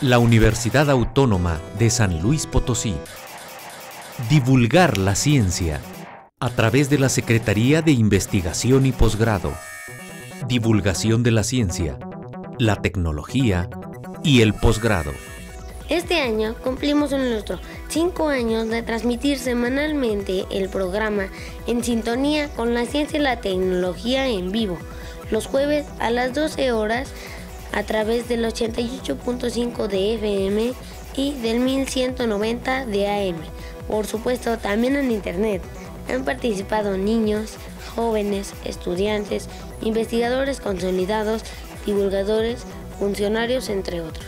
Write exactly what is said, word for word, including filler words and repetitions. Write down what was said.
La Universidad Autónoma de San Luis Potosí. Divulgar la ciencia a través de la Secretaría de Investigación y Posgrado. Divulgación de la ciencia, la tecnología y el posgrado. Este año cumplimos nuestros cinco años de transmitir semanalmente el programa En Sintonía con la Ciencia y la Tecnología en vivo, los jueves a las doce horas a través del ochenta y ocho punto cinco de F M y del mil ciento noventa de A M. Por supuesto, también en Internet. Han participado niños, jóvenes, estudiantes, investigadores consolidados, divulgadores, funcionarios, entre otros.